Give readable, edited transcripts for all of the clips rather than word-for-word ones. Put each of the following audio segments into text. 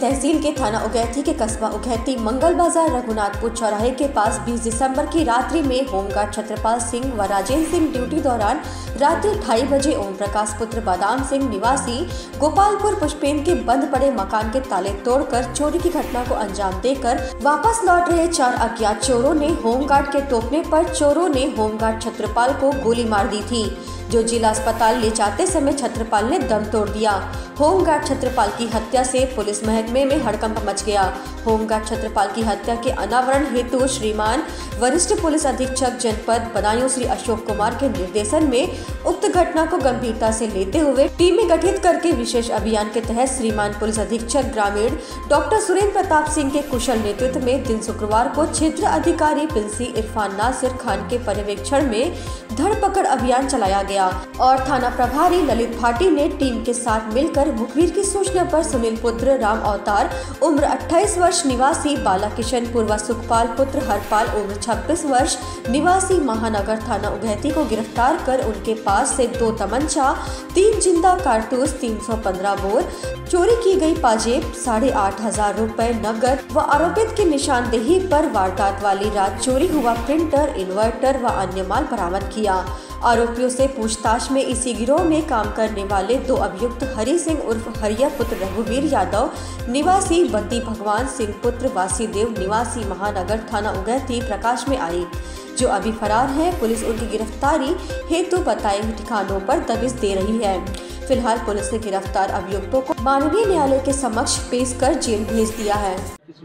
तहसील के थाना उगैथी के कस्बा उगैथी मंगल बाजार रघुनाथपुर चौराहे के पास 20 दिसंबर की रात्रि में होमगार्ड छत्रपाल सिंह व राजेंद्र सिंह ड्यूटी दौरान रात्रि 2:30 बजे ओम प्रकाश पुत्र बादाम सिंह निवासी गोपालपुर पुष्पेन के बंद पड़े मकान के ताले तोड़कर चोरी की घटना को अंजाम देकर वापस लौट रहे 4 अज्ञात चोरों ने होमगार्ड के टोकने पर चोरों ने होमगार्ड छत्रपाल को गोली मार दी थी, जो जिला अस्पताल ले जाते समय छत्रपाल ने दम तोड़ दिया। होमगार्ड छत्रपाल की हत्या से पुलिस महकमे में हड़कंप मच गया। होमगार्ड छत्रपाल की हत्या के अनावरण हेतु श्रीमान वरिष्ठ पुलिस अधीक्षक जनपद बदायूं श्री अशोक कुमार के निर्देशन में उक्त घटना को गंभीरता से लेते हुए टीमें गठित करके विशेष अभियान के तहत श्रीमान पुलिस अधीक्षक ग्रामीण डॉक्टर सुरेंद्र प्रताप सिंह के कुशल नेतृत्व में दिन शुक्रवार को क्षेत्र अधिकारी प्रिंसी इरफान नासिर खान के पर्यवेक्षण में धरपकड़ अभियान चलाया गया और थाना प्रभारी ललित भाटी ने टीम के साथ मिलकर मुखबिर की सूचना पर सुनील पुत्र राम अवतार उम्र 28 वर्ष निवासी बाला किशनपुर व सुखपाल पुत्र हरपाल उम्र 26 वर्ष निवासी महानगर थाना उगैथी को गिरफ्तार कर उनके पास से 2 तमंचा, 3 जिंदा कारतूस, 315 बोर, चोरी की गई पाजेब, 8,500 रुपए नगद व आरोपित की निशानदेही पर वारदात वाली रात चोरी हुआ प्रिंटर, इन्वर्टर व अन्य माल बरामद किया। आरोपियों से पूछताछ में इसी गिरोह में काम करने वाले 2 अभियुक्त हरि सिंह उर्फ हरिया पुत्र रघुवीर यादव निवासी बद्दी भगवान सिंह पुत्र वासीदेव निवासी महानगर थाना उगैथी प्रकाश में आई, जो अभी फरार है। पुलिस उनकी गिरफ्तारी हेतु बताए ठिकानों पर दबिश दे रही है। फिलहाल पुलिस ने गिरफ्तार अभियुक्तों को माननीय न्यायालय के समक्ष पेश कर जेल भेज दिया है।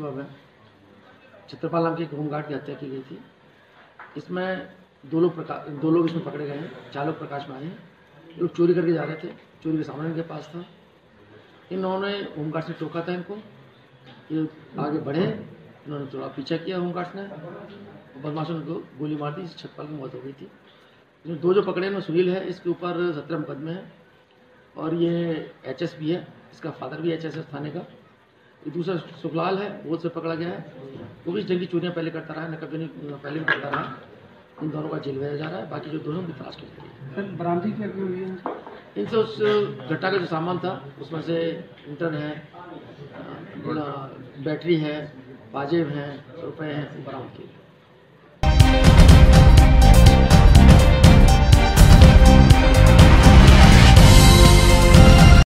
छत्रपाल नाम के एक होमगार्ड की हत्या की गई थी। इसमें दो लोग इसमें पकड़े गए हैं। 4 लोग प्रकाश में आए हैं। लोग चोरी करके जा रहे थे, चोरी का सामान इनके पास था। इन्होंने होमगार्ड से टोका था इनको, ये आगे बढ़े, इन्होंने थोड़ा पीछा किया होमगार्ड ने, बदमाशों ने गोली मार दी, छत्रपाल की मौत हो गई थी। इसमें 2 जो पकड़े हैं सुनील है, इसके ऊपर 17 मुकदमे हैं और ये HS भी है, इसका फादर भी HS है थाने का। ये दूसरा सुखलाल है, वो से पकड़ा गया है, वो भी जंगी चोरियाँ पहले करता रहा है, नकबजनी पहले भी करता रहा। इन दोनों का जेल भेजा जा रहा है, बाकी जो दोनों की तलाश की जा रही है। बरामदगी क्या हुई है इनसे उस घटना का जो सामान था उसमें से प्रिंटर है, बैटरी है, पाजेब हैं, रुपए हैं, बरामद किए।